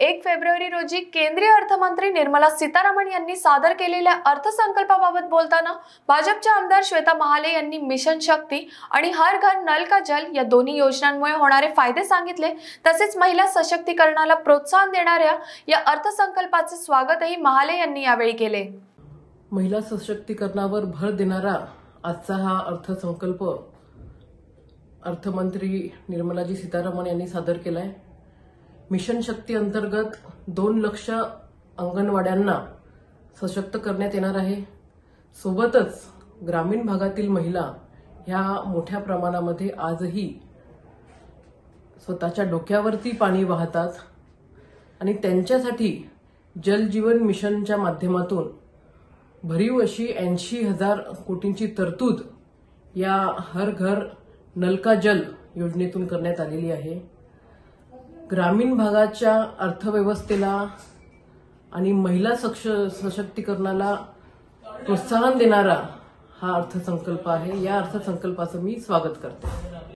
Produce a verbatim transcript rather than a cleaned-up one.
एक फेब्रुवारी रोजी केंद्रीय अर्थमंत्री निर्मला सीतारामन यांनी सादर केलेल्या अर्थसंकल्पाबाबत बोलताना भाजपच्या आमदार श्वेता महाले यांनी मिशन शक्ती आणि हर घर नल का जल या दोन्ही योजनांमुळे होणारे फायदे सांगितले। तसेच महिला सशक्तीकरणाला प्रोत्साहन देणाऱ्या या अर्थसंकल्पाचे स्वागतही महाले यांनी यावेळी केले। महिला सशक्तीकरणावर भर देणारा आजचा हा अर्थसंकल्प अर्थमंत्री निर्मलाजी सीतारामन यांनी सादर केलाय। मिशन शक्ती अंतर्गत दोन लक्ष अंगणवाड्यांना सशक्त करण्यात येणार आहे। सोबतच ग्रामीण भागातील महिला ह्या मोठ्या प्रमाणामध्ये आजही स्वतःच्या डोक्यावरती पाणी वाहतात आणि त्यांच्यासाठी जल जीवन मिशनच्या माध्यमातून भरीव अशी ऐंशी हजार कोटींची तरतूद या हर घर नल का जल योजनेतून करण्यात आलेली आहे। ग्रामीण भागाच्या अर्थव्यवस्थेला आणि महिला सशक्तीकरणाला प्रोत्साहन देणारा हा अर्थसंकल्प आहे। या अर्थसंकल्पाचं मी स्वागत करते।